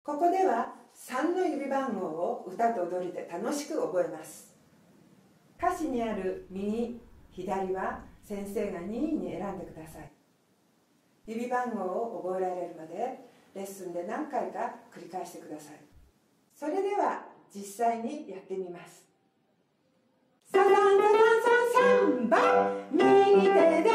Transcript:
ここでは3の指番号を歌と踊りで楽しく覚えます。歌詞にある右、左は先生が任意に選んでください。指番号を覚えられるまでレッスンで何回か繰り返してください。それでは実際にやってみます。サザンサザンサンサンバ、右手で